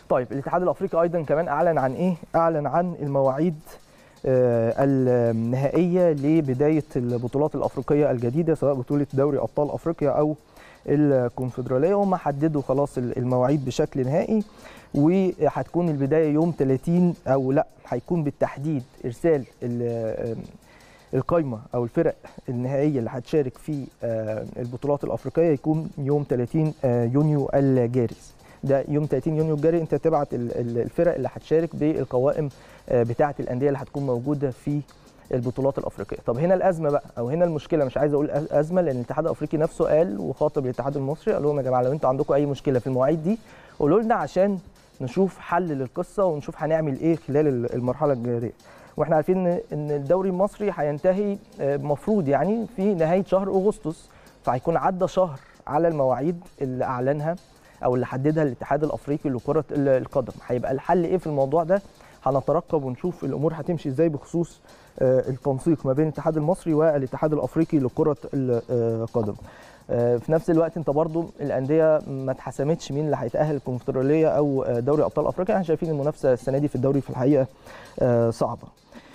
طيب الاتحاد الافريقي ايضا كمان اعلن عن ايه؟ اعلن عن المواعيد النهائيه لبدايه البطولات الافريقيه الجديده، سواء بطوله دوري ابطال افريقيا او الكونفدراليه. هم حددوا خلاص المواعيد بشكل نهائي، وهتكون البدايه يوم 30 او لا، هيكون بالتحديد ارسال القائمه او الفرق النهائيه اللي هتشارك في البطولات الافريقيه يكون يوم 30 يونيو الجاري. ده يوم 30 يونيو الجاري انت تبعت الفرق اللي هتشارك بالقوائم بتاعه الانديه اللي هتكون موجوده في البطولات الافريقيه. طب هنا الازمه بقى، او هنا المشكله، مش عايز اقول ازمه لان الاتحاد الافريقي نفسه قال وخاطب الاتحاد المصري، قال لهم يا جماعه لو انتوا عندكم اي مشكله في المواعيد دي قولوا لنا عشان نشوف حل للقصه ونشوف هنعمل ايه خلال المرحله الجاريه. واحنا عارفين ان الدوري المصري هينتهي المفروض يعني في نهايه شهر اغسطس، فهيكون عدى شهر على المواعيد اللي اعلنها او اللي حددها الاتحاد الافريقي لكره القدم. هيبقى الحل ايه في الموضوع ده؟ هنترقب ونشوف الامور هتمشي ازاي بخصوص التنسيق ما بين الاتحاد المصري والاتحاد الافريقي لكره القدم. في نفس الوقت انت برضو الانديه ما اتحسمتش مين اللي هيتاهل الكونفدراليه او دوري ابطال افريقيا. احنا شايفين المنافسه السنه دي في الدوري في الحقيقه صعبه.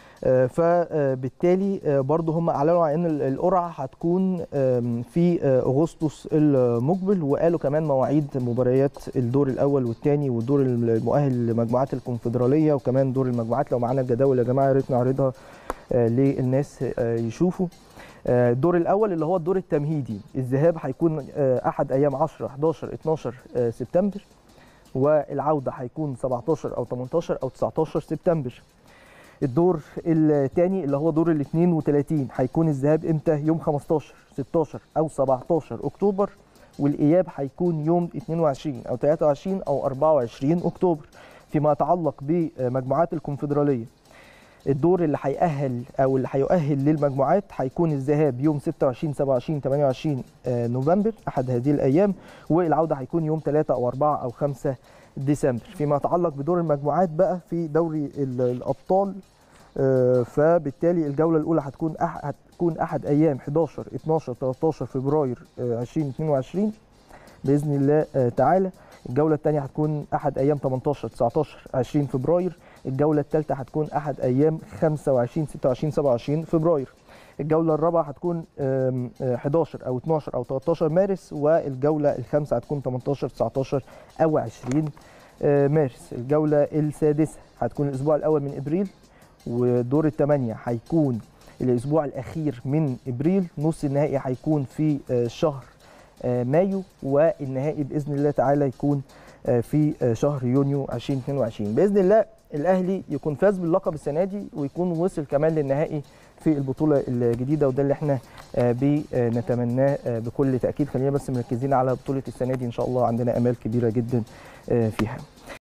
فبالتالي برضو هم اعلنوا عن ان القرعه هتكون في اغسطس المقبل، وقالوا كمان مواعيد مباريات الدور الاول والثاني والدور المؤهل لمجموعات الكونفدراليه وكمان دور المجموعات. لو معانا الجداول يا جماعه يا ريت نعرضها للناس يشوفوا. الدور الاول اللي هو الدور التمهيدي، الذهاب هيكون احد ايام 10 11 12 سبتمبر، والعوده هيكون 17 او 18 او 19 سبتمبر. الدور الثاني اللي هو دور ال 32 هيكون الذهاب امتى؟ يوم 15 16 او 17 اكتوبر، والاياب هيكون يوم 22 او 23 او 24 اكتوبر. فيما يتعلق بمجموعات الكونفدراليه، الدور اللي هيأهل او اللي هيؤهل للمجموعات هيكون الذهاب يوم 26 27 28 نوفمبر احد هذه الايام، والعوده هيكون يوم 3 او 4 او 5 ديسمبر. فيما يتعلق بدور المجموعات بقى في دوري الابطال، فبالتالي الجوله الاولى هتكون احد ايام 11 12 13 فبراير 2022 باذن الله تعالى. الجوله الثانيه هتكون احد ايام 18 19 20 فبراير. الجوله الثالثه هتكون احد ايام 25 26 27 فبراير. الجوله الرابعه هتكون 11 او 12 او 13 مارس، والجوله الخامسه هتكون 18 19 او 20 مارس. الجوله السادسه هتكون الاسبوع الاول من ابريل، ودور الثمانيه هيكون الاسبوع الاخير من ابريل. نص النهائي هيكون في شهر مايو، والنهائي باذن الله تعالى يكون في شهر يونيو 2022. باذن الله الاهلي يكون فاز باللقب السنه دي ويكون وصل كمان للنهائي في البطوله الجديده، وده اللي احنا بنتمناه بكل تاكيد. خلينا بس مركزين على بطوله السنه دي ان شاء الله، عندنا امال كبيره جدا فيها.